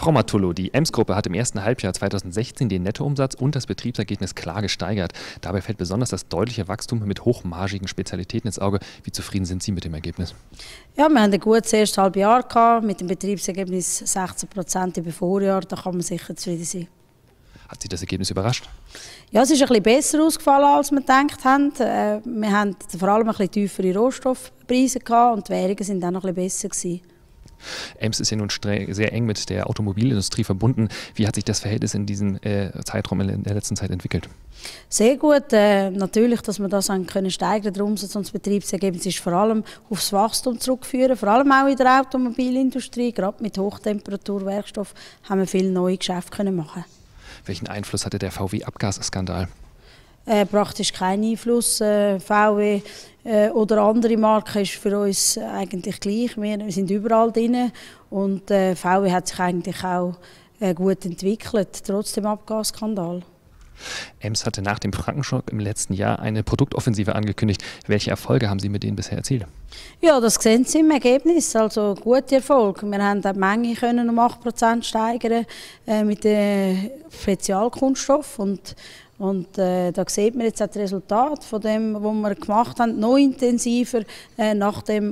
Frau Matullo, die EMS-Gruppe hat im ersten Halbjahr 2016 den Nettoumsatz und das Betriebsergebnis klar gesteigert. Dabei fällt besonders das deutliche Wachstum mit hochmargigen Spezialitäten ins Auge. Wie zufrieden sind Sie mit dem Ergebnis? Ja, wir haben ein gutes erstes Halbjahr gehabt, mit dem Betriebsergebnis 16% über Vorjahr. Da kann man sicher zufrieden sein. Hat Sie das Ergebnis überrascht? Ja, es ist ein bisschen besser ausgefallen, als wir gedacht haben. Wir haben vor allem ein bisschen tiefere Rohstoffpreise gehabt und die Währungen sind auch noch ein bisschen besser gewesen. EMS ist ja nun sehr eng mit der Automobilindustrie verbunden. Wie hat sich das Verhältnis in diesem Zeitraum in der letzten Zeit entwickelt? Sehr gut. Natürlich, dass wir das können steigern. Der Umsatz und das Betriebsergebnis ist vor allem aufs Wachstum zurückzuführen. Vor allem auch in der Automobilindustrie. Gerade mit Hochtemperaturwerkstoff haben wir viele neue Geschäfte können machen. Welchen Einfluss hatte der VW-Abgasskandal? Praktisch keinen Einfluss. VW oder andere Marken ist für uns eigentlich gleich. Wir sind überall drin und VW hat sich eigentlich auch gut entwickelt, trotz dem Abgasskandal. EMS hatte nach dem Frankenschock im letzten Jahr eine Produktoffensive angekündigt. Welche Erfolge haben Sie mit denen bisher erzielt? Ja, das sehen Sie im Ergebnis, also gute Erfolge. Wir haben die Menge können um 8% steigern mit dem Spezialkunststoff und da sieht man jetzt auch das Resultat von dem, was wir gemacht haben, noch intensiver nach dem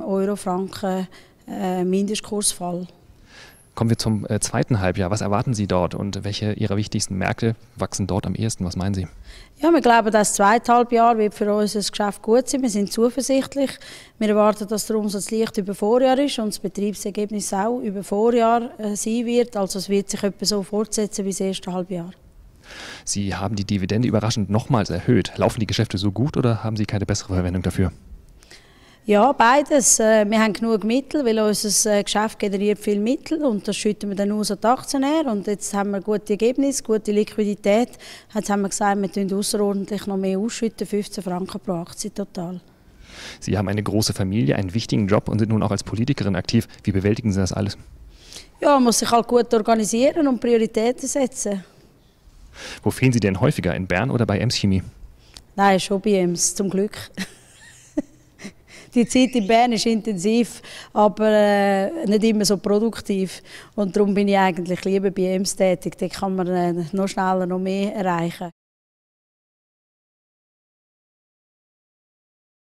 Euro-Franken-Mindestkursfall. Kommen wir zum zweiten Halbjahr. Was erwarten Sie dort und welche Ihrer wichtigsten Märkte wachsen dort am ehesten? Was meinen Sie? Ja, wir glauben, das zweite Halbjahr wird für unser Geschäft gut sein. Wir sind zuversichtlich. Wir erwarten, dass der Umsatz leicht über Vorjahr ist und das Betriebsergebnis auch über Vorjahr sein wird. Also es wird sich etwa so fortsetzen wie das erste Halbjahr. Sie haben die Dividende überraschend nochmals erhöht. Laufen die Geschäfte so gut oder haben Sie keine bessere Verwendung dafür? Ja, beides. Wir haben genug Mittel, weil unser Geschäft generiert viel Mittel und das schütten wir dann aus an die Aktionäre. Und jetzt haben wir gute Ergebnisse, gute Liquidität. Jetzt haben wir gesagt, wir tun außerordentlich noch mehr ausschütten, 15 Franken pro Aktie total. Sie haben eine große Familie, einen wichtigen Job und sind nun auch als Politikerin aktiv. Wie bewältigen Sie das alles? Ja, man muss sich halt gut organisieren und Prioritäten setzen. Wo fehlen Sie denn häufiger, in Bern oder bei EMS Chemie? Nein, schon bei EMS, zum Glück. Die Zeit in Bern ist intensiv, aber nicht immer so produktiv. Und darum bin ich eigentlich lieber bei EMS tätig. Da kann man noch schneller noch mehr erreichen.